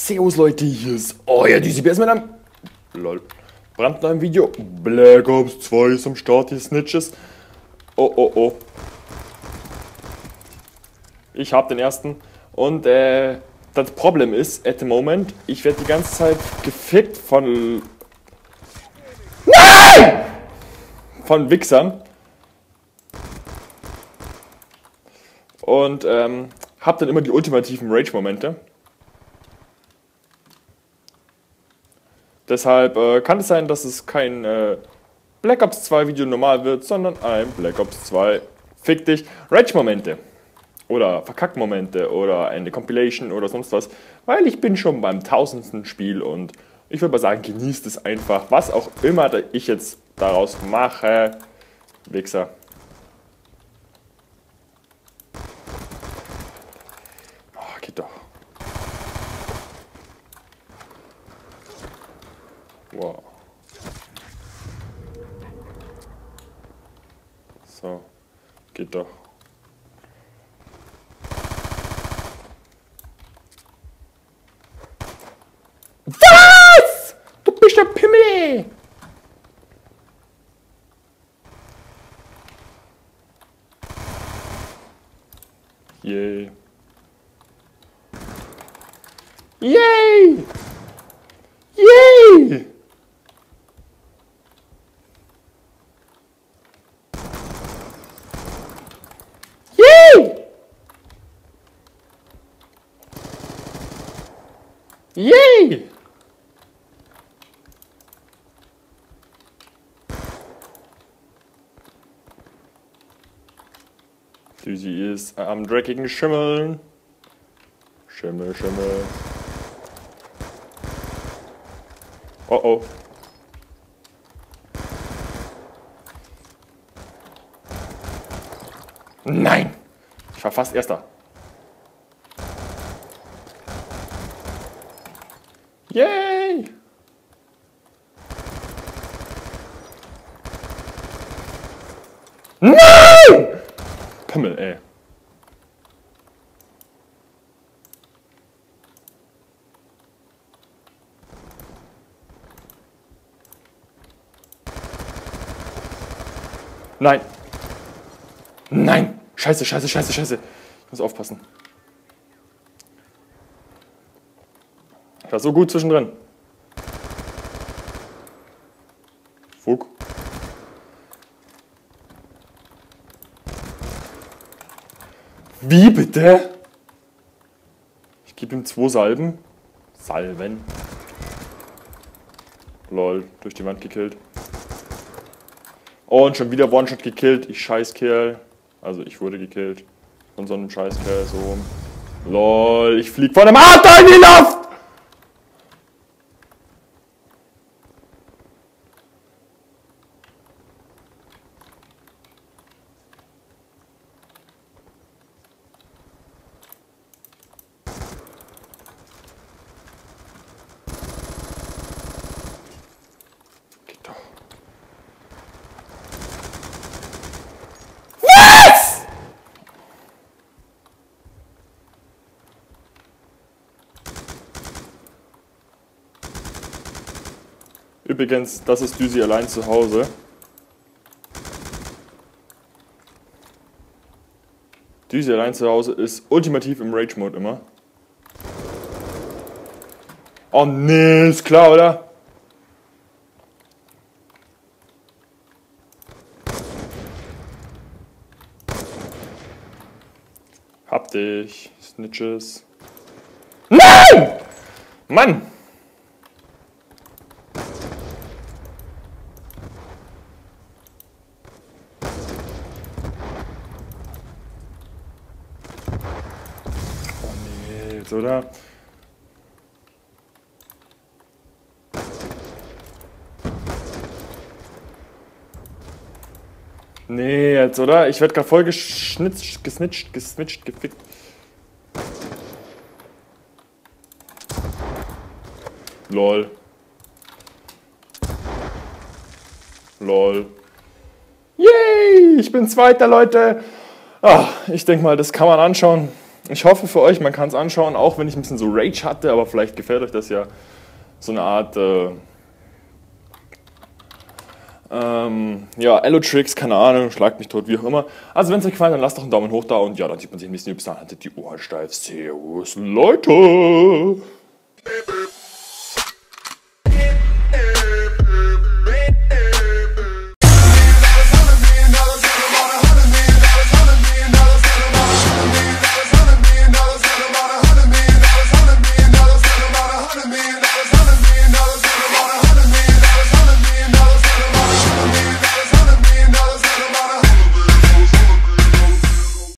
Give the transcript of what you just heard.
Servus Leute, hier ist euer DCBS mit einem brandneuen Video. Black Ops 2 ist am Start, die Snitches. Oh. Ich hab den ersten. Und das Problem ist, at the moment, ich werde die ganze Zeit gefickt von... Nein! Von Wichsern. Und hab dann immer die ultimativen Rage-Momente. Deshalb kann es sein, dass es kein Black Ops 2 Video normal wird, sondern ein Black Ops 2 Fick dich Rage-Momente. Oder Verkack-Momente oder eine Compilation oder sonst was. Weil ich bin schon beim 1000. Spiel und ich würde mal sagen, genießt es einfach. Was auch immer ich jetzt daraus mache. Wichser. Oh, geht doch. Wow. So, geht doch. Was? Du bist der Pimmel! Yay. Yay! Yay! Yay! Düsi ist am dreckigen Schimmeln. Schimmel. Oh. Nein! Ich war fast Erster. Yay! Nein! Pimmel, ey. Nein! Scheiße. Ich muss aufpassen. Ich war so gut zwischendrin. Fug. Wie bitte? Ich gebe ihm 2 Salben. Lol, durch die Wand gekillt. Und schon wieder One-Shot gekillt. Ich Scheißkerl. Also ich wurde gekillt. Von so einem Scheißkerl so rum. Lol, ich flieg von einem Auto in die Luft! Übrigens, das ist Düsi allein zu Hause. Düsi allein zu Hause ist ultimativ im Rage-Mode immer. Oh nee, ist klar, oder? Hab dich, Snitches. Nein! Mann! Oder? Nee, jetzt, oder? Ich werd grad voll gesnitcht, gefickt. Lol. Yay! Ich bin Zweiter, Leute! Ach, ich denke mal, das kann man anschauen. Ich hoffe für euch, man kann es anschauen, auch wenn ich ein bisschen so Rage hatte, aber vielleicht gefällt euch das ja. So eine Art, ja, Allotrix, keine Ahnung, schlagt mich tot, wie auch immer. Also wenn es euch gefallen hat, dann lasst doch einen Daumen hoch da und ja, dann sieht man sich ein bisschen. Bis dann, haltet die Ohren steif. Servus, Leute!